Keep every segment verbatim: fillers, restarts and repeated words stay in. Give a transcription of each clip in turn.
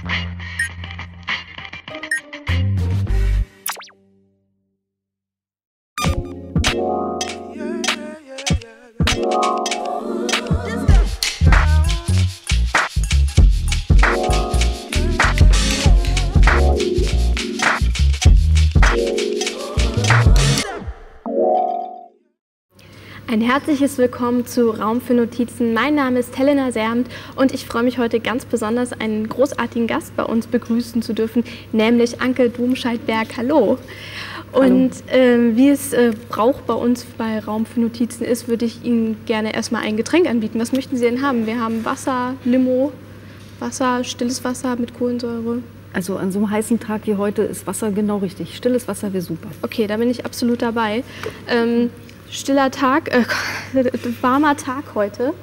Ein herzliches Willkommen zu Raum für Notizen. Mein Name ist Helena Sermt und ich freue mich heute ganz besonders, einen großartigen Gast bei uns begrüßen zu dürfen, nämlich Anke Domscheit-Berg. Hallo. Und äh, wie es äh, Brauch bei uns bei Raum für Notizen ist, würde ich Ihnen gerne erstmal ein Getränk anbieten. Was möchten Sie denn haben? Wir haben Wasser, Limo, Wasser, stilles Wasser mit Kohlensäure. Also an so einem heißen Tag wie heute ist Wasser genau richtig. Stilles Wasser wäre super. Okay, da bin ich absolut dabei. Ähm, Stiller Tag, äh, warmer Tag heute.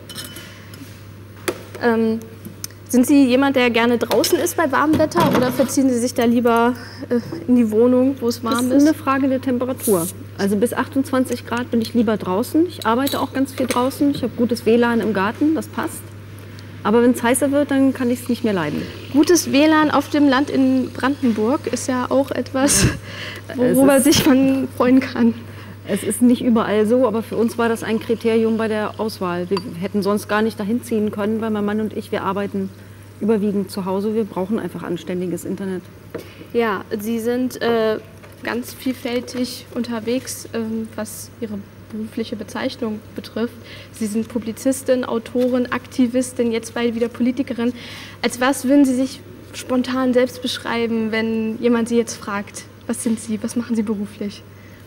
Ähm, sind Sie jemand, der gerne draußen ist bei warmem Wetter oder verziehen Sie sich da lieber äh, in die Wohnung, wo es warm ist? Das ist eine Frage der Temperatur. Also bis achtundzwanzig Grad bin ich lieber draußen. Ich arbeite auch ganz viel draußen. Ich habe gutes W L A N im Garten, das passt. Aber wenn es heißer wird, dann kann ich es nicht mehr leiden. Gutes W L A N auf dem Land in Brandenburg ist ja auch etwas, worüber sich man freuen kann. Es ist nicht überall so, aber für uns war das ein Kriterium bei der Auswahl. Wir hätten sonst gar nicht dahin ziehen können, weil mein Mann und ich, wir arbeiten überwiegend zu Hause. Wir brauchen einfach anständiges Internet. Ja, Sie sind äh, ganz vielfältig unterwegs, ähm, was Ihre berufliche Bezeichnung betrifft. Sie sind Publizistin, Autorin, Aktivistin, jetzt bald wieder Politikerin. Als was würden Sie sich spontan selbst beschreiben, wenn jemand Sie jetzt fragt, was sind Sie, was machen Sie beruflich?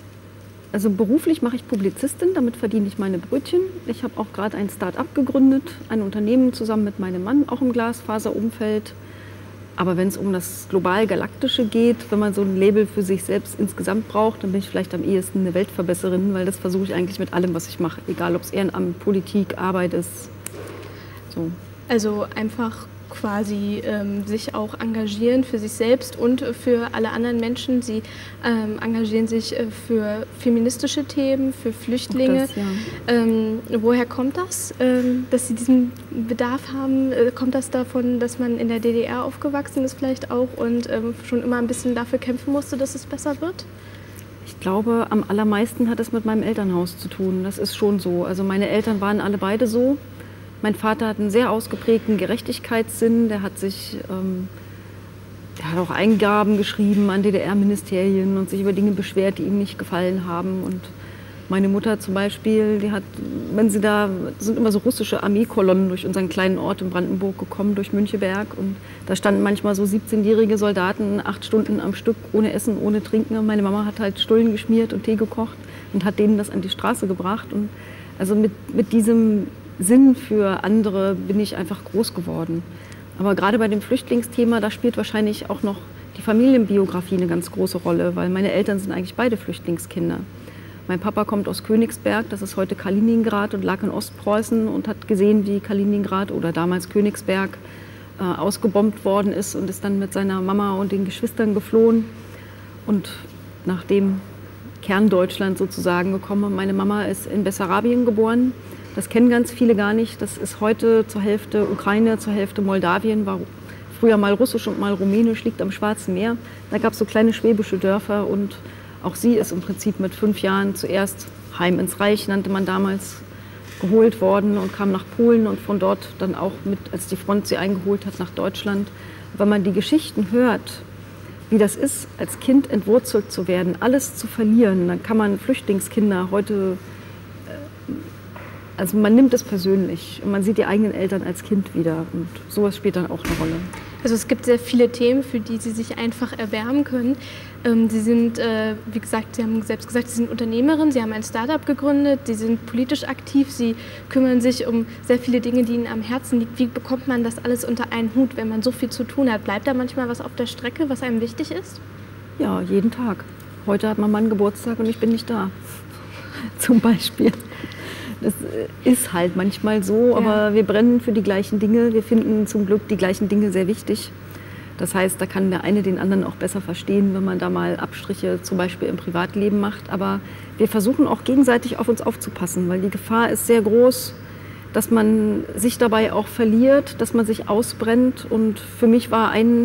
Also beruflich mache ich Publizistin, damit verdiene ich meine Brötchen. Ich habe auch gerade ein Start-up gegründet, ein Unternehmen zusammen mit meinem Mann, auch im Glasfaserumfeld. Aber wenn es um das global-galaktische geht, wenn man so ein Label für sich selbst insgesamt braucht, dann bin ich vielleicht am ehesten eine Weltverbesserin, weil das versuche ich eigentlich mit allem, was ich mache. Egal, ob es Ehrenamt, Politik, Arbeit ist. So. Also einfach quasi ähm, sich auch engagieren für sich selbst und für alle anderen Menschen. Sie ähm, engagieren sich äh, für feministische Themen, für Flüchtlinge. Das, ja. ähm, woher kommt das, ähm, dass Sie diesen Bedarf haben? Äh, kommt das davon, dass man in der D D R aufgewachsen ist vielleicht auch und ähm, schon immer ein bisschen dafür kämpfen musste, dass es besser wird? Ich glaube, am allermeisten hat es mit meinem Elternhaus zu tun. Das ist schon so. Also meine Eltern waren alle beide so. Mein Vater hat einen sehr ausgeprägten Gerechtigkeitssinn. Der hat sich, ähm, der hat auch Eingaben geschrieben an D D R-Ministerien und sich über Dinge beschwert, die ihm nicht gefallen haben. Und meine Mutter zum Beispiel, die hat, wenn sie da, sind immer so russische Armeekolonnen durch unseren kleinen Ort in Brandenburg gekommen, durch Müncheberg. Und da standen manchmal so siebzehnjährige Soldaten acht Stunden am Stück ohne Essen, ohne Trinken. Und meine Mama hat halt Stullen geschmiert und Tee gekocht und hat denen das an die Straße gebracht. Und also mit, mit diesem Sinn für andere bin ich einfach groß geworden. Aber gerade bei dem Flüchtlingsthema, da spielt wahrscheinlich auch noch die Familienbiografie eine ganz große Rolle, weil meine Eltern sind eigentlich beide Flüchtlingskinder. Mein Papa kommt aus Königsberg, das ist heute Kaliningrad und lag in Ostpreußen und hat gesehen, wie Kaliningrad oder damals Königsberg äh, ausgebombt worden ist und ist dann mit seiner Mama und den Geschwistern geflohen und nach dem Kerndeutschland sozusagen gekommen. Meine Mama ist in Bessarabien geboren. Das kennen ganz viele gar nicht. Das ist heute zur Hälfte Ukraine, zur Hälfte Moldawien, war früher mal russisch und mal rumänisch, liegt am Schwarzen Meer. Da gab es so kleine schwäbische Dörfer und auch sie ist im Prinzip mit fünf Jahren zuerst heim ins Reich, nannte man damals, geholt worden und kam nach Polen und von dort dann auch mit, als die Front sie eingeholt hat, nach Deutschland. Wenn man die Geschichten hört, wie das ist, als Kind entwurzelt zu werden, alles zu verlieren, dann kann man Flüchtlingskinder heute, also man nimmt es persönlich und man sieht die eigenen Eltern als Kind wieder und sowas spielt dann auch eine Rolle. Also es gibt sehr viele Themen, für die Sie sich einfach erwärmen können. Ähm, Sie sind, äh, wie gesagt, Sie haben selbst gesagt, Sie sind Unternehmerin, Sie haben ein Start-up gegründet, Sie sind politisch aktiv, Sie kümmern sich um sehr viele Dinge, die Ihnen am Herzen liegen. Wie bekommt man das alles unter einen Hut, wenn man so viel zu tun hat? Bleibt da manchmal was auf der Strecke, was einem wichtig ist? Ja, jeden Tag. Heute hat mein Mann Geburtstag und ich bin nicht da, zum Beispiel. Das ist halt manchmal so, ja. Aber wir brennen für die gleichen Dinge. Wir finden zum Glück die gleichen Dinge sehr wichtig. Das heißt, da kann der eine den anderen auch besser verstehen, wenn man da mal Abstriche zum Beispiel im Privatleben macht. Aber wir versuchen auch gegenseitig auf uns aufzupassen, weil die Gefahr ist sehr groß, dass man sich dabei auch verliert, dass man sich ausbrennt. Und für mich war ein,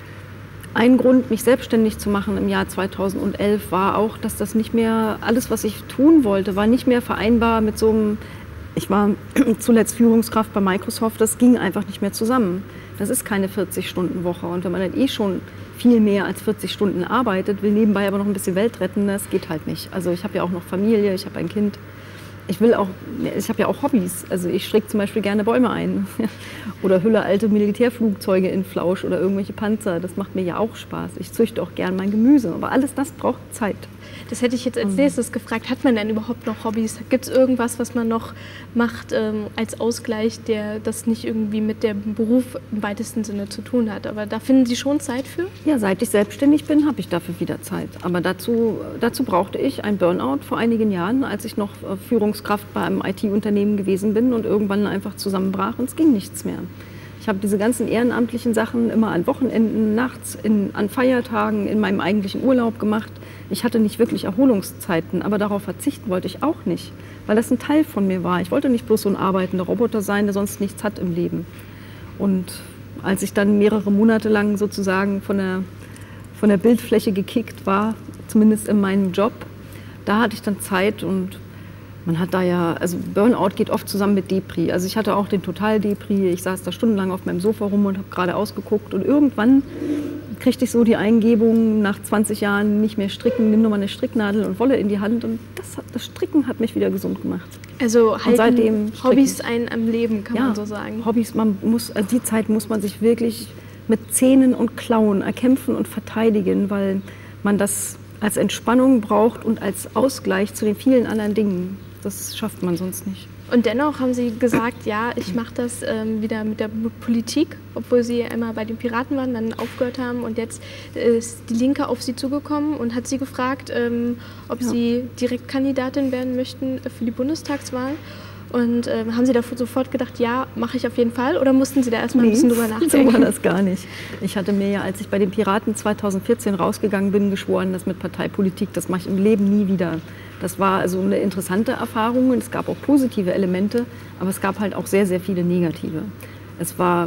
ein Grund, mich selbstständig zu machen im Jahr zweitausendelf, war auch, dass das nicht mehr, alles, was ich tun wollte, war nicht mehr vereinbar mit so einem, ich war zuletzt Führungskraft bei Microsoft, das ging einfach nicht mehr zusammen. Das ist keine vierzig-Stunden-Woche. Und wenn man dann eh schon viel mehr als vierzig Stunden arbeitet, will nebenbei aber noch ein bisschen Welt retten, das geht halt nicht. Also ich habe ja auch noch Familie, ich habe ein Kind. Ich will auch, ich habe ja auch Hobbys. Also ich stricke zum Beispiel gerne Bäume ein oder hülle alte Militärflugzeuge in Flausch oder irgendwelche Panzer. Das macht mir ja auch Spaß. Ich züchte auch gern mein Gemüse. Aber alles das braucht Zeit. Das hätte ich jetzt als nächstes gefragt. Hat man denn überhaupt noch Hobbys? Gibt es irgendwas, was man noch macht ähm, als Ausgleich, der das nicht irgendwie mit dem Beruf im weitesten Sinne zu tun hat? Aber da finden Sie schon Zeit für? Ja, seit ich selbstständig bin, habe ich dafür wieder Zeit. Aber dazu, dazu brauchte ich ein Burnout vor einigen Jahren, als ich noch äh, Führungskraft bei einem I T-Unternehmen gewesen bin und irgendwann einfach zusammenbrach und es ging nichts mehr. Ich habe diese ganzen ehrenamtlichen Sachen immer an Wochenenden, nachts, in, an Feiertagen, in meinem eigentlichen Urlaub gemacht. Ich hatte nicht wirklich Erholungszeiten, aber darauf verzichten wollte ich auch nicht, weil das ein Teil von mir war. Ich wollte nicht bloß so ein arbeitender Roboter sein, der sonst nichts hat im Leben. Und als ich dann mehrere Monate lang sozusagen von der, von der Bildfläche gekickt war, zumindest in meinem Job, da hatte ich dann Zeit und man hat da ja, also Burnout geht oft zusammen mit Depri. Also ich hatte auch den Total-Depri, ich saß da stundenlang auf meinem Sofa rum und habe gerade ausgeguckt und irgendwann kriegte ich so die Eingebung, nach zwanzig Jahren nicht mehr stricken, nimm nur mal eine Stricknadel und Wolle in die Hand und das, hat, das Stricken hat mich wieder gesund gemacht. Also halten seitdem Hobbys einen am Leben, kann ja, man so sagen. Hobbys, man muss, also die Zeit muss man sich wirklich mit Zähnen und Klauen erkämpfen und verteidigen, weil man das als Entspannung braucht und als Ausgleich zu den vielen anderen Dingen. Das schafft man sonst nicht. Und dennoch haben Sie gesagt, ja, ich mache das ähm, wieder mit der Politik, obwohl Sie einmal bei den Piraten waren, dann aufgehört haben und jetzt ist die Linke auf Sie zugekommen und hat Sie gefragt, ähm, ob ja. Sie Direktkandidatin werden möchten für die Bundestagswahl. Und ähm, haben Sie da sofort gedacht, ja, mache ich auf jeden Fall? Oder mussten Sie da erstmal nee, ein bisschen drüber nachdenken? So war das gar nicht. Ich hatte mir ja, als ich bei den Piraten zweitausendvierzehn rausgegangen bin, geschworen, dass mit Parteipolitik, das mache ich im Leben nie wieder. Das war also eine interessante Erfahrung und es gab auch positive Elemente, aber es gab halt auch sehr, sehr viele negative. Es war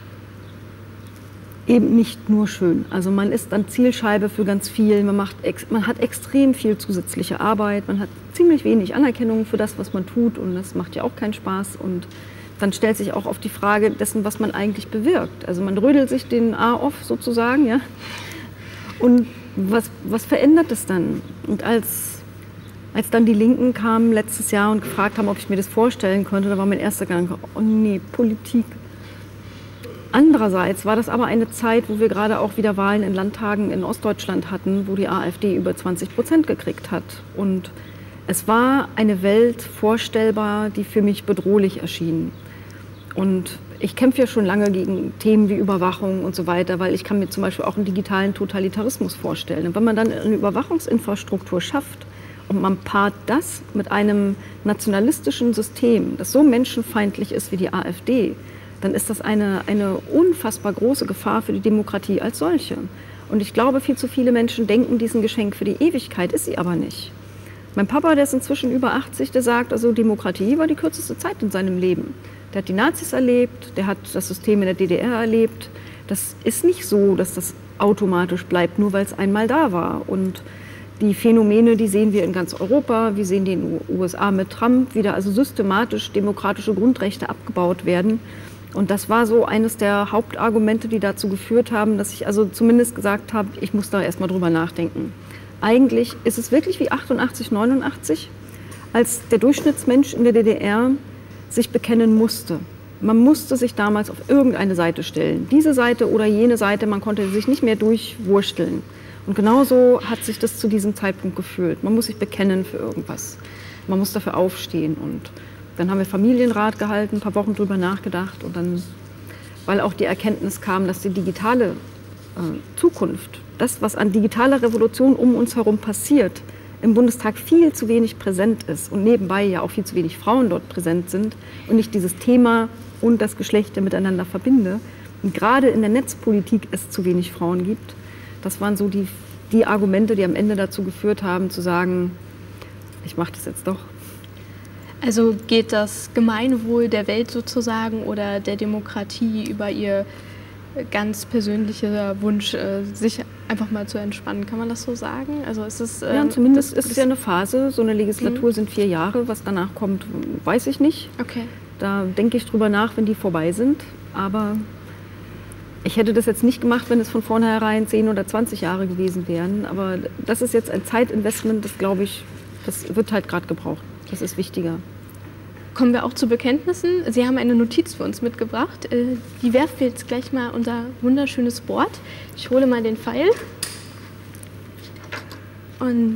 eben nicht nur schön. Also man ist dann Zielscheibe für ganz viel, man, macht ex man hat extrem viel zusätzliche Arbeit, man hat ziemlich wenig Anerkennung für das, was man tut und das macht ja auch keinen Spaß. Und dann stellt sich auch auf die Frage dessen, was man eigentlich bewirkt. Also man rödelt sich den A off sozusagen, ja. Und was, was verändert es dann? Und als Als dann die Linken kamen letztes Jahr und gefragt haben, ob ich mir das vorstellen könnte, da war mein erster Gedanke, oh nee, Politik. Andererseits war das aber eine Zeit, wo wir gerade auch wieder Wahlen in Landtagen in Ostdeutschland hatten, wo die AfD über zwanzig Prozent gekriegt hat. Und es war eine Welt vorstellbar, die für mich bedrohlich erschien. Und ich kämpfe ja schon lange gegen Themen wie Überwachung und so weiter, weil ich kann mir zum Beispiel auch einen digitalen Totalitarismus vorstellen. Und wenn man dann eine Überwachungsinfrastruktur schafft, und man paart das mit einem nationalistischen System, das so menschenfeindlich ist wie die AfD, dann ist das eine, eine unfassbar große Gefahr für die Demokratie als solche. Und ich glaube, viel zu viele Menschen denken, dies ein Geschenk für die Ewigkeit, ist sie aber nicht. Mein Papa, der ist inzwischen über achtzig, der sagt, also Demokratie war die kürzeste Zeit in seinem Leben. Der hat die Nazis erlebt, der hat das System in der D D R erlebt. Das ist nicht so, dass das automatisch bleibt, nur weil es einmal da war. Und die Phänomene, die sehen wir in ganz Europa, wir sehen die in den U S A mit Trump, wie da also systematisch demokratische Grundrechte abgebaut werden. Und das war so eines der Hauptargumente, die dazu geführt haben, dass ich also zumindest gesagt habe, ich muss da erst mal drüber nachdenken. Eigentlich ist es wirklich wie achtundachtzig, neunundachtzig, als der Durchschnittsmensch in der D D R sich bekennen musste. Man musste sich damals auf irgendeine Seite stellen. Diese Seite oder jene Seite, man konnte sich nicht mehr durchwursteln. Und genauso hat sich das zu diesem Zeitpunkt gefühlt. Man muss sich bekennen für irgendwas. Man muss dafür aufstehen. Und dann haben wir Familienrat gehalten, ein paar Wochen drüber nachgedacht. Und dann, weil auch die Erkenntnis kam, dass die digitale äh, Zukunft, das, was an digitaler Revolution um uns herum passiert, im Bundestag viel zu wenig präsent ist und nebenbei ja auch viel zu wenig Frauen dort präsent sind und ich dieses Thema und das Geschlecht miteinander verbinde. Und gerade in der Netzpolitik es zu wenig Frauen gibt. Das waren so die, die Argumente, die am Ende dazu geführt haben, zu sagen, ich mache das jetzt doch. Also geht das Gemeinwohl der Welt sozusagen oder der Demokratie über Ihr ganz persönlicher Wunsch, sich einfach mal zu entspannen? Kann man das so sagen? Also ist es, ja, ähm, zumindest das, ist es ja eine Phase. So eine Legislatur mhm. sind vier Jahre. Was danach kommt, weiß ich nicht. Okay. Da denke ich drüber nach, wenn die vorbei sind. Aber ich hätte das jetzt nicht gemacht, wenn es von vornherein zehn oder zwanzig Jahre gewesen wären. Aber das ist jetzt ein Zeitinvestment, das glaube ich, das wird halt gerade gebraucht. Das ist wichtiger. Kommen wir auch zu Bekenntnissen. Sie haben eine Notiz für uns mitgebracht. Die werfen wir jetzt gleich mal unser wunderschönes Board. Ich hole mal den Pfeil. Und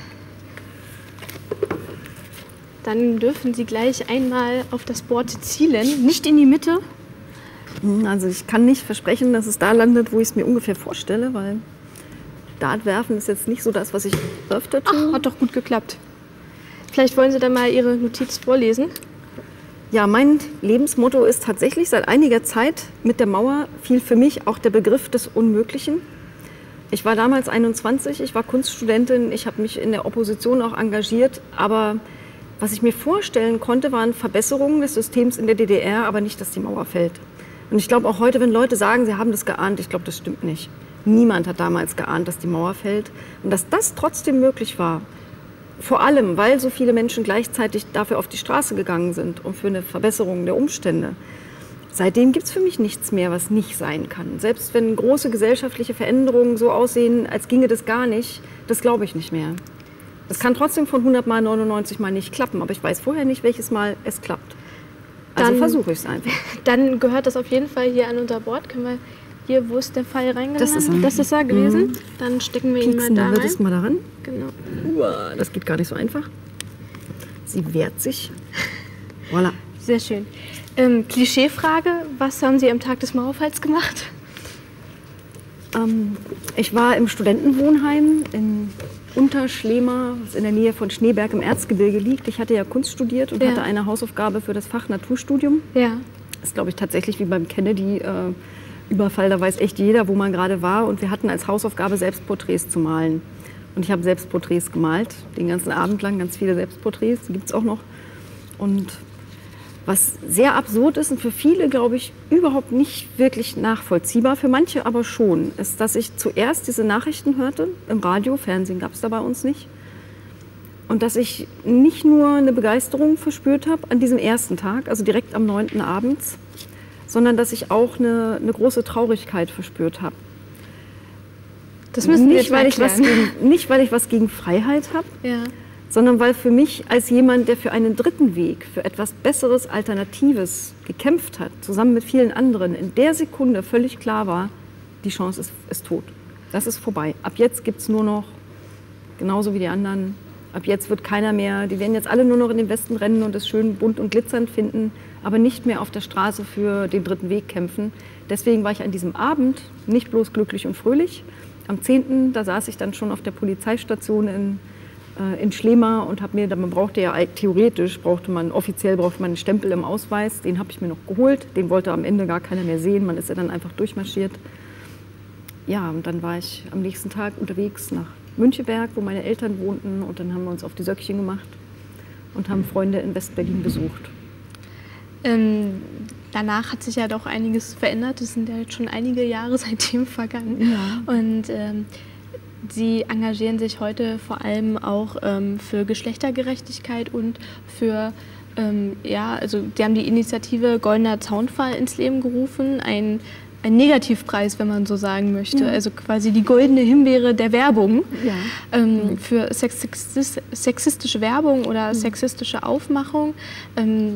dann dürfen Sie gleich einmal auf das Board zielen. Nicht in die Mitte. Also ich kann nicht versprechen, dass es da landet, wo ich es mir ungefähr vorstelle, weil Dartwerfen ist jetzt nicht so das, was ich öfter tue. Ach, hat doch gut geklappt. Vielleicht wollen Sie dann mal Ihre Notiz vorlesen. Ja, mein Lebensmotto ist tatsächlich seit einiger Zeit: Mit der Mauer fiel für mich auch der Begriff des Unmöglichen. Ich war damals einundzwanzig, ich war Kunststudentin, ich habe mich in der Opposition auch engagiert, aber was ich mir vorstellen konnte, waren Verbesserungen des Systems in der D D R, aber nicht, dass die Mauer fällt. Und ich glaube auch heute, wenn Leute sagen, sie haben das geahnt, ich glaube, das stimmt nicht. Niemand hat damals geahnt, dass die Mauer fällt. Und dass das trotzdem möglich war, vor allem, weil so viele Menschen gleichzeitig dafür auf die Straße gegangen sind und für eine Verbesserung der Umstände. Seitdem gibt es für mich nichts mehr, was nicht sein kann. Selbst wenn große gesellschaftliche Veränderungen so aussehen, als ginge das gar nicht, das glaube ich nicht mehr. Das kann trotzdem von hundert Mal neunundneunzig Mal nicht klappen, aber ich weiß vorher nicht, welches Mal es klappt. Also versuche ich es einfach. Dann gehört das auf jeden Fall hier an unser Board. Können wir hier, wo ist der Pfeil reingegangen? Das ist er. Das ist er gewesen. Mhm. Dann stecken wir ihn mal da rein. Wird es mal daran? Genau. Uah, das geht gar nicht so einfach. Sie wehrt sich. Voilà. Sehr schön. Ähm, Klischeefrage, was haben Sie am Tag des Mauerfalls gemacht? Ähm, ich war im Studentenwohnheim in Unterschlema, was in der Nähe von Schneeberg im Erzgebirge liegt. Ich hatte ja Kunst studiert und ja. hatte eine Hausaufgabe für das Fach Naturstudium. Ja. Das ist, glaube ich, tatsächlich wie beim Kennedy äh, Überfall, da weiß echt jeder, wo man gerade war. Und wir hatten als Hausaufgabe, Selbstporträts zu malen. Und ich habe Selbstporträts gemalt, den ganzen Abend lang, ganz viele Selbstporträts, die gibt es auch noch. Und was sehr absurd ist und für viele, glaube ich, überhaupt nicht wirklich nachvollziehbar, für manche aber schon, ist, dass ich zuerst diese Nachrichten hörte, im Radio, Fernsehen gab es da bei uns nicht. Und dass ich nicht nur eine Begeisterung verspürt habe an diesem ersten Tag, also direkt am neunten abends, sondern dass ich auch eine, eine große Traurigkeit verspürt habe. Das müssen wir nicht, weil ich was gegen, nicht, weil ich was gegen Freiheit habe, ja. sondern weil für mich als jemand, der für einen dritten Weg, für etwas Besseres, Alternatives gekämpft hat, zusammen mit vielen anderen, in der Sekunde völlig klar war, die Chance ist, ist tot. Das ist vorbei. Ab jetzt gibt es nur noch, genauso wie die anderen, ab jetzt wird keiner mehr, die werden jetzt alle nur noch in den Westen rennen und es schön bunt und glitzernd finden, aber nicht mehr auf der Straße für den dritten Weg kämpfen. Deswegen war ich an diesem Abend nicht bloß glücklich und fröhlich. Am zehnten da saß ich dann schon auf der Polizeistation in, äh, in Schlema und habe mir, man brauchte ja theoretisch, brauchte man, offiziell brauchte man einen Stempel im Ausweis, den habe ich mir noch geholt, den wollte am Ende gar keiner mehr sehen, man ist ja dann einfach durchmarschiert. Ja, und dann war ich am nächsten Tag unterwegs nach Müncheberg, wo meine Eltern wohnten, und dann haben wir uns auf die Söckchen gemacht und haben Freunde in West-Berlin besucht. Ähm, danach hat sich ja doch einiges verändert. Es sind ja jetzt schon einige Jahre seitdem vergangen. Ja. Und ähm, Sie engagieren sich heute vor allem auch ähm, für Geschlechtergerechtigkeit und für, ähm, ja, also Sie haben die Initiative Goldener Zaunpfahl ins Leben gerufen, ein, ein Negativpreis, wenn man so sagen möchte, ja. also quasi die goldene Himbeere der Werbung, ja. ähm, mhm. für sexistis sexistische Werbung oder mhm. sexistische Aufmachung. Ähm,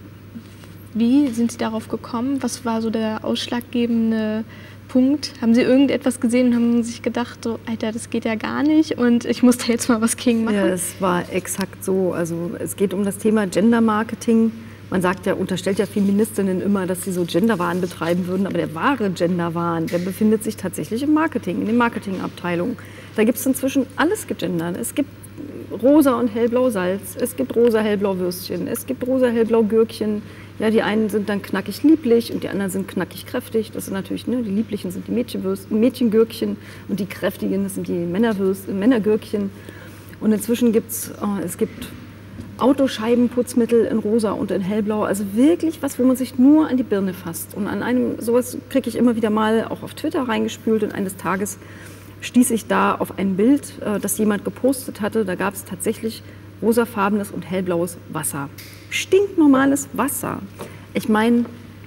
Wie sind Sie darauf gekommen? Was war so der ausschlaggebende Punkt? Haben Sie irgendetwas gesehen und haben sich gedacht, so, Alter, das geht ja gar nicht und ich muss da jetzt mal was gegen machen? Ja, es war exakt so. Also es geht um das Thema Gender Marketing. Man sagt ja, unterstellt ja Feministinnen immer, dass sie so Genderwahn betreiben würden, aber der wahre Genderwahn, der befindet sich tatsächlich im Marketing, in den Marketingabteilungen. Da gibt es inzwischen alles gegendert. Es gibt rosa und hellblau Salz, es gibt rosa hellblau Würstchen, es gibt rosa hellblau Gürkchen. Ja, die einen sind dann knackig lieblich und die anderen sind knackig kräftig. Das sind natürlich, ne, die lieblichen sind die Mädchenwürsten, Mädchengürkchen und die kräftigen, das sind die Männerwürsten, Männergürkchen. Und inzwischen gibt's, oh, es gibt Autoscheibenputzmittel in rosa und in hellblau, also wirklich was, wo man sich nur an die Birne fasst. Und an einem, sowas kriege ich immer wieder mal auch auf Twitter reingespült und eines Tages stieß ich da auf ein Bild, das jemand gepostet hatte. Da gab es tatsächlich rosafarbenes und hellblaues Wasser. Stinknormales Wasser. Ich meine,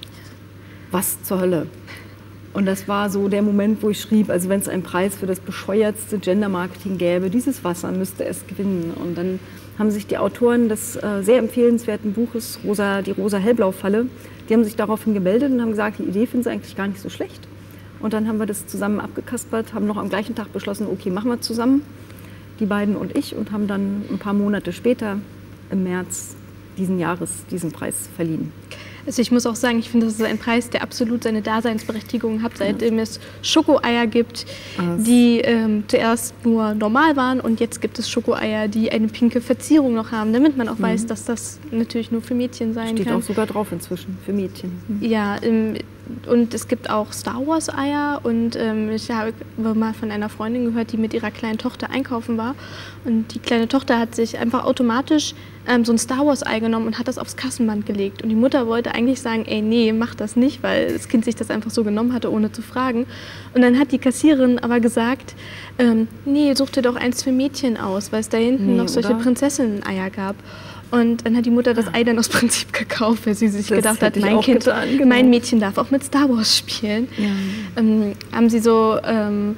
was zur Hölle? Und das war so der Moment, wo ich schrieb, also wenn es einen Preis für das bescheuertste Gender-Marketing gäbe, dieses Wasser müsste es gewinnen. Und dann haben sich die Autoren des äh, sehr empfehlenswerten Buches Rosa, die Rosa-Hellblau-Falle, die haben sich daraufhin gemeldet und haben gesagt, die Idee finden sie eigentlich gar nicht so schlecht. Und dann haben wir das zusammen abgekaspert, haben noch am gleichen Tag beschlossen, okay, machen wir zusammen, die beiden und ich, und haben dann ein paar Monate später, im März diesen Jahres, diesen Preis verliehen. Also ich muss auch sagen, ich finde, das ist ein Preis, der absolut seine Daseinsberechtigung hat, seitdem es Schokoeier gibt, die ähm, zuerst nur normal waren und jetzt gibt es Schokoeier, die eine pinke Verzierung noch haben, damit man auch mhm. weiß, dass das natürlich nur für Mädchen sein Steht kann. Steht auch sogar drauf inzwischen, für Mädchen. Mhm. Ja, ähm, und es gibt auch Star Wars Eier und ähm, ich habe mal von einer Freundin gehört, die mit ihrer kleinen Tochter einkaufen war und die kleine Tochter hat sich einfach automatisch ähm, so ein Star Wars Ei genommen und hat das aufs Kassenband gelegt und die Mutter wollte eigentlich sagen, ey, nee, mach das nicht, weil das Kind sich das einfach so genommen hatte, ohne zu fragen. Und dann hat die Kassiererin aber gesagt, ähm, nee, such dir doch eins für Mädchen aus, weil es da hinten nee, noch solche Prinzessinnen-Eier gab. Und dann hat die Mutter das Ei dann aus Prinzip gekauft, weil sie sich das gedacht hat, mein Kind, getan, genau. mein Mädchen darf auch mit Star Wars spielen. Ja. Ähm, haben Sie so ähm,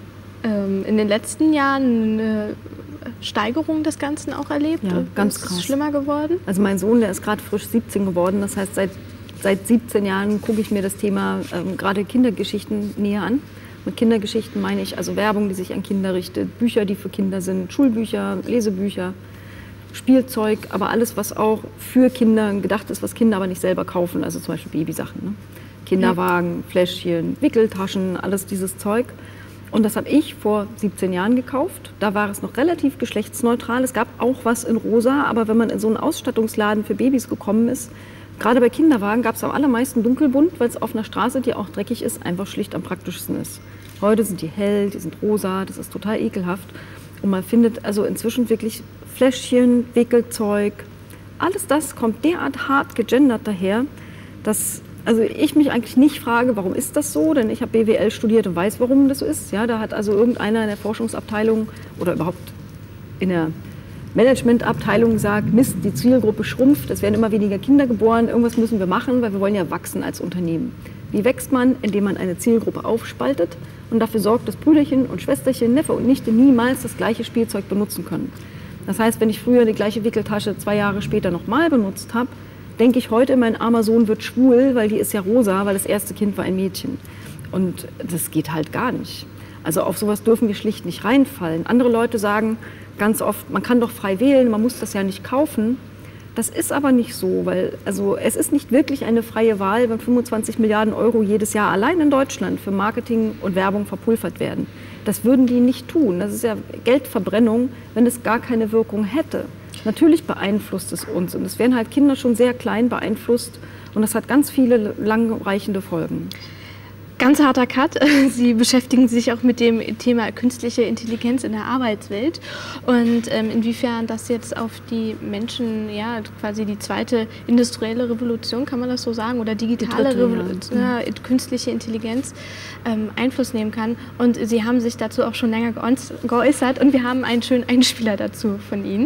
ähm, in den letzten Jahren eine Steigerung des Ganzen auch erlebt? Ja, ganz ist krass. Es schlimmer geworden? Also mein Sohn, der ist gerade frisch siebzehn geworden. Das heißt, seit, seit siebzehn Jahren gucke ich mir das Thema ähm, gerade Kindergeschichten näher an. Mit Kindergeschichten meine ich also Werbung, die sich an Kinder richtet, Bücher, die für Kinder sind, Schulbücher, Lesebücher, Spielzeug, aber alles, was auch für Kinder gedacht ist, was Kinder aber nicht selber kaufen, also zum Beispiel Babysachen. Ne? Kinderwagen, Fläschchen, Wickeltaschen, alles dieses Zeug. Und das habe ich vor siebzehn Jahren gekauft. Da war es noch relativ geschlechtsneutral. Es gab auch was in rosa, aber wenn man in so einen Ausstattungsladen für Babys gekommen ist, gerade bei Kinderwagen gab es am allermeisten dunkelbunt, weil es auf einer Straße, die auch dreckig ist, einfach schlicht am praktischsten ist. Heute sind die hell, die sind rosa, das ist total ekelhaft. Und man findet also inzwischen wirklich Fläschchen, Wickelzeug, alles das kommt derart hart gegendert daher, dass also ich mich eigentlich nicht frage, warum ist das so, denn ich habe B W L studiert und weiß, warum das so ist. Ja, da hat also irgendeiner in der Forschungsabteilung oder überhaupt in der Managementabteilung gesagt, Mist, die Zielgruppe schrumpft, es werden immer weniger Kinder geboren, irgendwas müssen wir machen, weil wir wollen ja wachsen als Unternehmen. Wie wächst man? Indem man eine Zielgruppe aufspaltet und dafür sorgt, dass Brüderchen und Schwesterchen, Neffe und Nichte niemals das gleiche Spielzeug benutzen können. Das heißt, wenn ich früher die gleiche Wickeltasche zwei Jahre später nochmal benutzt habe, denke ich heute, mein armer Sohn wird schwul, weil die ist ja rosa, weil das erste Kind war ein Mädchen. Und das geht halt gar nicht. Also auf sowas dürfen wir schlicht nicht reinfallen. Andere Leute sagen ganz oft, man kann doch frei wählen, man muss das ja nicht kaufen. Das ist aber nicht so, weil also es ist nicht wirklich eine freie Wahl, wenn fünfundzwanzig Milliarden Euro jedes Jahr allein in Deutschland für Marketing und Werbung verpulvert werden. Das würden die nicht tun. Das ist ja Geldverbrennung, wenn es gar keine Wirkung hätte. Natürlich beeinflusst es uns und es werden halt Kinder schon sehr klein beeinflusst und das hat ganz viele langreichende Folgen. Ganz harter Cut. Sie beschäftigen sich auch mit dem Thema künstliche Intelligenz in der Arbeitswelt und ähm, inwiefern das jetzt auf die Menschen, ja, quasi die zweite industrielle Revolution, kann man das so sagen, oder digitale dritte, Revolution, ja. Ja, künstliche Intelligenz ähm, Einfluss nehmen kann. Und Sie haben sich dazu auch schon länger geäußert und wir haben einen schönen Einspieler dazu von Ihnen.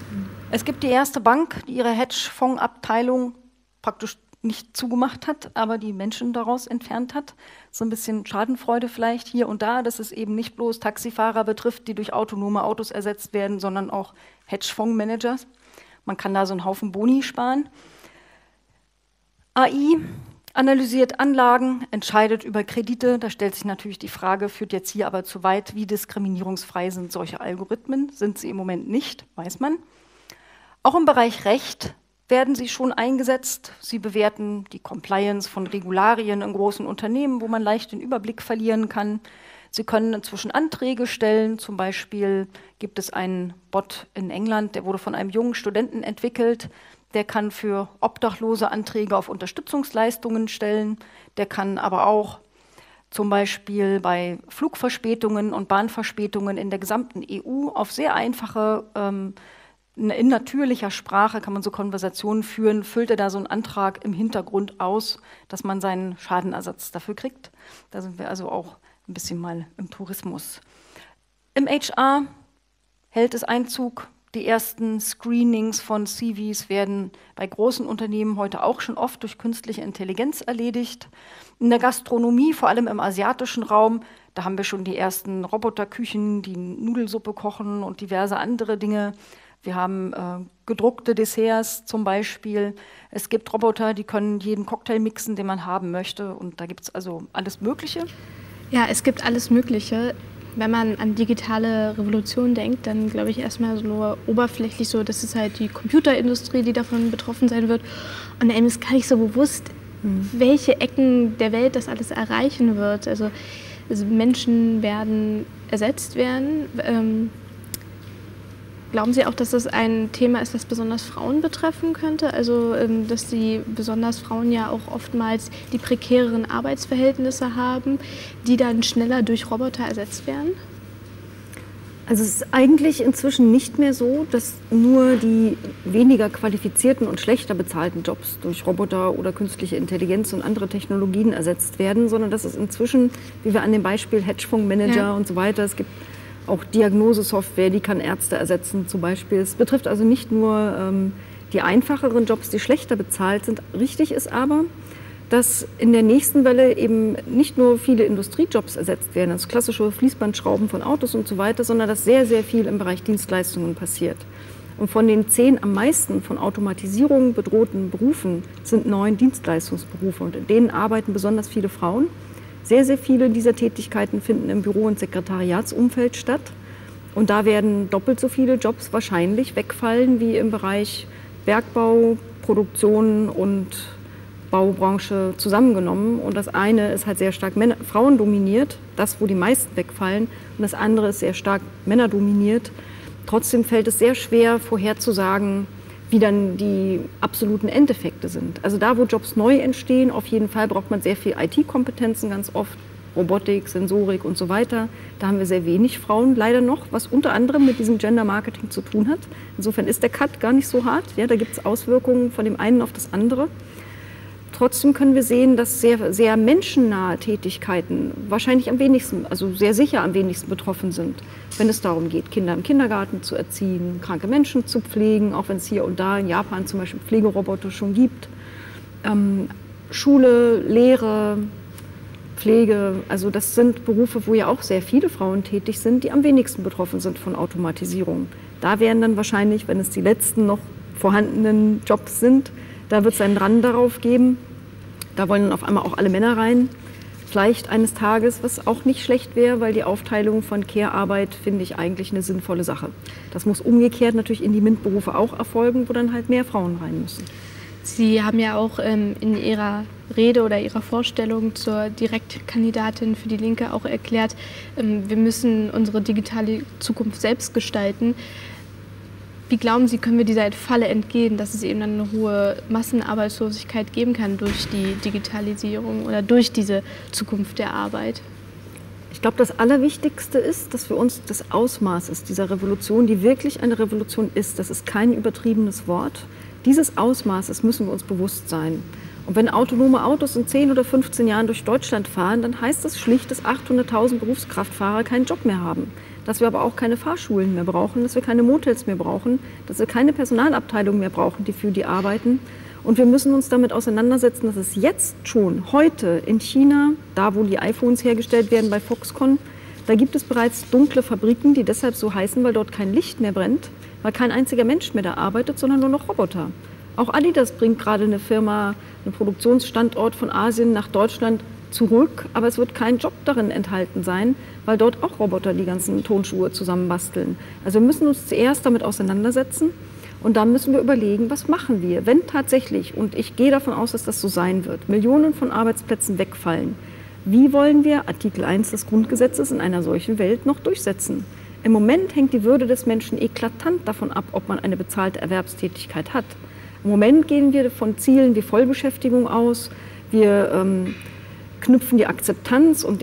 Es gibt die erste Bank, die ihre Hedgefondsabteilung praktisch nicht zugemacht hat, aber die Menschen daraus entfernt hat. So ein bisschen Schadenfreude vielleicht hier und da, dass es eben nicht bloß Taxifahrer betrifft, die durch autonome Autos ersetzt werden, sondern auch Hedgefondsmanager. Man kann da so einen Haufen Boni sparen. A I analysiert Anlagen, entscheidet über Kredite. Da stellt sich natürlich die Frage, führt jetzt hier aber zu weit, wie diskriminierungsfrei sind solche Algorithmen? Sind sie im Moment nicht, weiß man. Auch im Bereich Recht werden sie schon eingesetzt. Sie bewerten die Compliance von Regularien in großen Unternehmen, wo man leicht den Überblick verlieren kann. Sie können inzwischen Anträge stellen. Zum Beispiel gibt es einen Bot in England, der wurde von einem jungen Studenten entwickelt. Der kann für Obdachlose Anträge auf Unterstützungsleistungen stellen. Der kann aber auch zum Beispiel bei Flugverspätungen und Bahnverspätungen in der gesamten E U auf sehr einfache ähm, in natürlicher Sprache kann man so Konversationen führen, füllt er da so einen Antrag im Hintergrund aus, dass man seinen Schadenersatz dafür kriegt. Da sind wir also auch ein bisschen mal im Tourismus. Im H R hält es Einzug. Die ersten Screenings von C Vs werden bei großen Unternehmen heute auch schon oft durch künstliche Intelligenz erledigt. In der Gastronomie, vor allem im asiatischen Raum, da haben wir schon die ersten Roboterküchen, die Nudelsuppe kochen und diverse andere Dinge. Wir haben äh, gedruckte Desserts zum Beispiel. Es gibt Roboter, die können jeden Cocktail mixen, den man haben möchte. Und da gibt es also alles Mögliche. Ja, es gibt alles Mögliche. Wenn man an digitale Revolution denkt, dann glaube ich erstmal so nur oberflächlich so, das ist halt die Computerindustrie, die davon betroffen sein wird. Und einem ist gar nicht so bewusst, mhm. welche Ecken der Welt das alles erreichen wird. Also, also Menschen werden ersetzt werden. Ähm, Glauben Sie auch, dass das ein Thema ist, das besonders Frauen betreffen könnte? Also, dass die besonders Frauen ja auch oftmals die prekäreren Arbeitsverhältnisse haben, die dann schneller durch Roboter ersetzt werden? Also es ist eigentlich inzwischen nicht mehr so, dass nur die weniger qualifizierten und schlechter bezahlten Jobs durch Roboter oder künstliche Intelligenz und andere Technologien ersetzt werden, sondern dass es inzwischen, wie wir an dem Beispiel Hedgefondsmanager ja. und so weiter, es gibt auch Diagnosesoftware, die kann Ärzte ersetzen zum Beispiel. Es betrifft also nicht nur ähm, die einfacheren Jobs, die schlechter bezahlt sind. Richtig ist aber, dass in der nächsten Welle eben nicht nur viele Industriejobs ersetzt werden, also klassische Fließbandschrauben von Autos und so weiter, sondern dass sehr, sehr viel im Bereich Dienstleistungen passiert. Und von den zehn am meisten von Automatisierung bedrohten Berufen sind neun Dienstleistungsberufe und in denen arbeiten besonders viele Frauen. Sehr, sehr viele dieser Tätigkeiten finden im Büro- und Sekretariatsumfeld statt. Und da werden doppelt so viele Jobs wahrscheinlich wegfallen wie im Bereich Bergbau, Produktion und Baubranche zusammengenommen. Und das eine ist halt sehr stark Männer, Frauen dominiert, das, wo die meisten wegfallen. Und das andere ist sehr stark männerdominiert. Trotzdem fällt es sehr schwer vorherzusagen, wie dann die absoluten Endeffekte sind. Also da, wo Jobs neu entstehen, auf jeden Fall braucht man sehr viel I T-Kompetenzen ganz oft, Robotik, Sensorik und so weiter. Da haben wir sehr wenig Frauen leider noch, was unter anderem mit diesem Gender-Marketing zu tun hat. Insofern ist der Cut gar nicht so hart. Ja, da gibt es Auswirkungen von dem einen auf das andere. Trotzdem können wir sehen, dass sehr, sehr menschennahe Tätigkeiten wahrscheinlich am wenigsten, also sehr sicher am wenigsten betroffen sind, wenn es darum geht, Kinder im Kindergarten zu erziehen, kranke Menschen zu pflegen, auch wenn es hier und da in Japan zum Beispiel Pflegeroboter schon gibt. Ähm, Schule, Lehre, Pflege, also das sind Berufe, wo ja auch sehr viele Frauen tätig sind, die am wenigsten betroffen sind von Automatisierung. Da wären dann wahrscheinlich, wenn es die letzten noch vorhandenen Jobs sind, da wird es einen Rand darauf geben. Da wollen dann auf einmal auch alle Männer rein. Vielleicht eines Tages, was auch nicht schlecht wäre, weil die Aufteilung von Care-Arbeit finde ich eigentlich eine sinnvolle Sache. Das muss umgekehrt natürlich in die MINT-Berufe auch erfolgen, wo dann halt mehr Frauen rein müssen. Sie haben ja auch ähm, in Ihrer Rede oder Ihrer Vorstellung zur Direktkandidatin für die Linke auch erklärt, ähm, wir müssen unsere digitale Zukunft selbst gestalten. Wie glauben Sie, können wir dieser Falle entgehen, dass es eben dann eine hohe Massenarbeitslosigkeit geben kann durch die Digitalisierung oder durch diese Zukunft der Arbeit? Ich glaube, das Allerwichtigste ist, dass wir uns des Ausmaßes dieser Revolution, die wirklich eine Revolution ist, das ist kein übertriebenes Wort, dieses Ausmaßes müssen wir uns bewusst sein. Und wenn autonome Autos in zehn oder fünfzehn Jahren durch Deutschland fahren, dann heißt das schlicht, dass achthunderttausend Berufskraftfahrer keinen Job mehr haben. Dass wir aber auch keine Fahrschulen mehr brauchen, dass wir keine Motels mehr brauchen, dass wir keine Personalabteilung mehr brauchen, die für die arbeiten. Und wir müssen uns damit auseinandersetzen, dass es jetzt schon, heute in China, da wo die iPhones hergestellt werden bei Foxconn, da gibt es bereits dunkle Fabriken, die deshalb so heißen, weil dort kein Licht mehr brennt, weil kein einziger Mensch mehr da arbeitet, sondern nur noch Roboter. Auch Adidas bringt gerade eine Firma, einen Produktionsstandort von Asien nach Deutschland zurück, aber es wird kein Job darin enthalten sein, weil dort auch Roboter die ganzen Tonschuhe zusammenbasteln. Also wir müssen uns zuerst damit auseinandersetzen und dann müssen wir überlegen, was machen wir, wenn tatsächlich, und ich gehe davon aus, dass das so sein wird, Millionen von Arbeitsplätzen wegfallen. Wie wollen wir Artikel eins des Grundgesetzes in einer solchen Welt noch durchsetzen? Im Moment hängt die Würde des Menschen eklatant davon ab, ob man eine bezahlte Erwerbstätigkeit hat. Im Moment gehen wir von Zielen wie Vollbeschäftigung aus, wir ähm, knüpfen die Akzeptanz und auch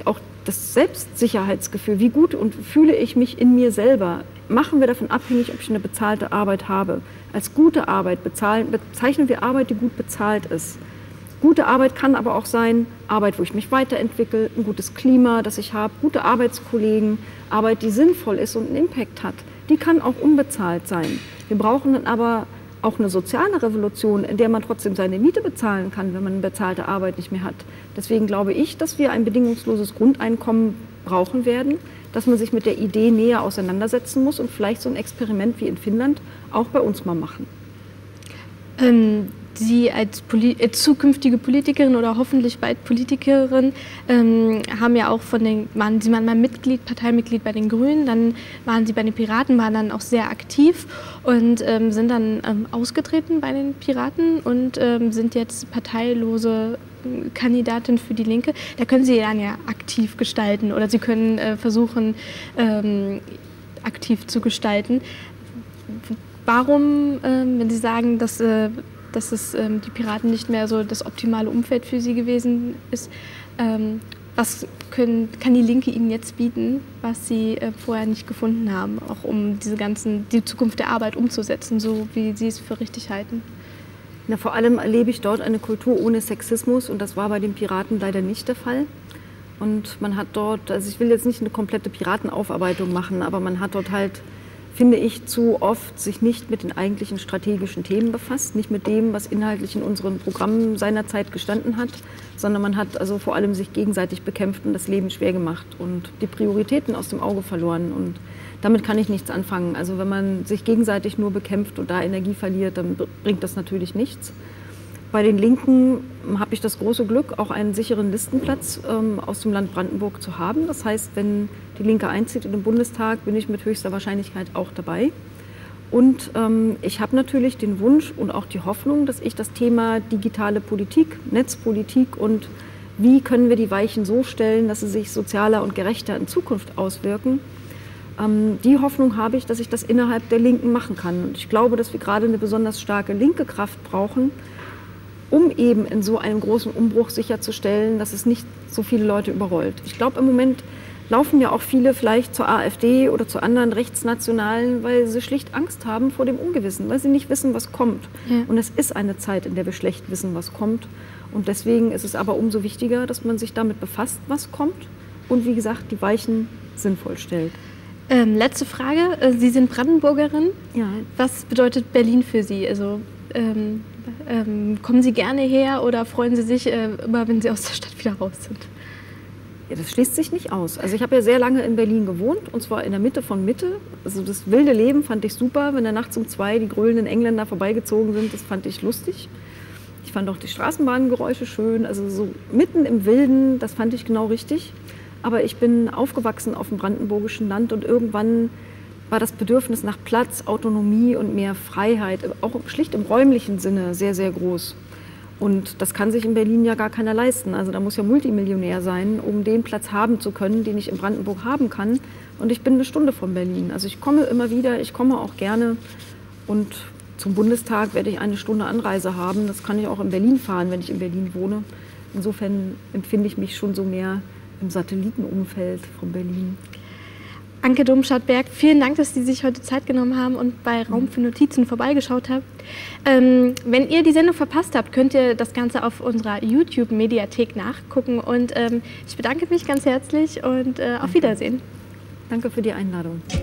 das Selbstsicherheitsgefühl, wie gut und fühle ich mich in mir selber, machen wir davon abhängig, ob ich eine bezahlte Arbeit habe. Als gute Arbeit bezahlen, bezeichnen wir Arbeit, die gut bezahlt ist. Gute Arbeit kann aber auch sein, Arbeit, wo ich mich weiterentwickle, ein gutes Klima, das ich habe, gute Arbeitskollegen, Arbeit, die sinnvoll ist und einen Impact hat. Die kann auch unbezahlt sein. Wir brauchen dann aber auch eine soziale Revolution, in der man trotzdem seine Miete bezahlen kann, wenn man eine bezahlte Arbeit nicht mehr hat. Deswegen glaube ich, dass wir ein bedingungsloses Grundeinkommen brauchen werden, dass man sich mit der Idee näher auseinandersetzen muss und vielleicht so ein Experiment wie in Finnland auch bei uns mal machen. Ähm, Sie als Poli äh, zukünftige Politikerin oder hoffentlich bald Politikerin ähm, haben ja auch von den, waren Sie waren mal Mitglied, Parteimitglied bei den Grünen, dann waren Sie bei den Piraten, waren dann auch sehr aktiv und ähm, sind dann ähm, ausgetreten bei den Piraten und ähm, sind jetzt parteilose Kandidatin für die Linke. Da können Sie dann ja aktiv gestalten oder Sie können äh, versuchen, ähm, aktiv zu gestalten. Warum, ähm, wenn Sie sagen, dass äh, dass es, ähm, die Piraten nicht mehr so das optimale Umfeld für sie gewesen ist. Ähm, was können, kann die Linke ihnen jetzt bieten, was sie äh, vorher nicht gefunden haben, auch um diese ganzen, die Zukunft der Arbeit umzusetzen, so wie sie es für richtig halten? Na, vor allem erlebe ich dort eine Kultur ohne Sexismus und das war bei den Piraten leider nicht der Fall. Und man hat dort, also ich will jetzt nicht eine komplette Piratenaufarbeitung machen, aber man hat dort halt, finde ich, zu oft sich nicht mit den eigentlichen strategischen Themen befasst, nicht mit dem, was inhaltlich in unseren Programmen seinerzeit gestanden hat, sondern man hat also vor allem sich gegenseitig bekämpft und das Leben schwer gemacht und die Prioritäten aus dem Auge verloren. Und damit kann ich nichts anfangen. Also wenn man sich gegenseitig nur bekämpft und da Energie verliert, dann bringt das natürlich nichts. Bei den Linken habe ich das große Glück, auch einen sicheren Listenplatz ähm, aus dem Land Brandenburg zu haben. Das heißt, wenn die Linke einzieht in den Bundestag, bin ich mit höchster Wahrscheinlichkeit auch dabei. Und ähm, ich habe natürlich den Wunsch und auch die Hoffnung, dass ich das Thema digitale Politik, Netzpolitik und wie können wir die Weichen so stellen, dass sie sich sozialer und gerechter in Zukunft auswirken, ähm, die Hoffnung habe ich, dass ich das innerhalb der Linken machen kann. Und ich glaube, dass wir gerade eine besonders starke linke Kraft brauchen, um eben in so einem großen Umbruch sicherzustellen, dass es nicht so viele Leute überrollt. Ich glaube, im Moment laufen ja auch viele vielleicht zur AfD oder zu anderen Rechtsnationalen, weil sie schlicht Angst haben vor dem Ungewissen, weil sie nicht wissen, was kommt. Ja. Und es ist eine Zeit, in der wir schlecht wissen, was kommt. Und deswegen ist es aber umso wichtiger, dass man sich damit befasst, was kommt und wie gesagt, die Weichen sinnvoll stellt. Ähm, letzte Frage. Sie sind Brandenburgerin. Ja. Was bedeutet Berlin für Sie? Also, ähm, ähm, kommen Sie gerne her oder freuen Sie sich äh, immer, wenn Sie aus der Stadt wieder raus sind? Ja, das schließt sich nicht aus. Also ich habe ja sehr lange in Berlin gewohnt und zwar in der Mitte von Mitte. Also das wilde Leben fand ich super, wenn da nachts um zwei die grölenden Engländer vorbeigezogen sind, das fand ich lustig. Ich fand auch die Straßenbahngeräusche schön, also so mitten im Wilden, das fand ich genau richtig. Aber ich bin aufgewachsen auf dem brandenburgischen Land und irgendwann war das Bedürfnis nach Platz, Autonomie und mehr Freiheit, auch schlicht im räumlichen Sinne, sehr, sehr groß. Und das kann sich in Berlin ja gar keiner leisten. Also da muss ja Multimillionär sein, um den Platz haben zu können, den ich in Brandenburg haben kann. Und ich bin eine Stunde von Berlin. Also ich komme immer wieder, ich komme auch gerne. Und zum Bundestag werde ich eine Stunde Anreise haben. Das kann ich auch in Berlin fahren, wenn ich in Berlin wohne. Insofern empfinde ich mich schon so mehr im Satellitenumfeld von Berlin. Anke Domscheit-Berg, vielen Dank, dass Sie sich heute Zeit genommen haben und bei Raum für Notizen vorbeigeschaut haben. Ähm, wenn ihr die Sendung verpasst habt, könnt ihr das Ganze auf unserer YouTube-Mediathek nachgucken. Und ähm, ich bedanke mich ganz herzlich und äh, auf Wiedersehen. Danke für die Einladung.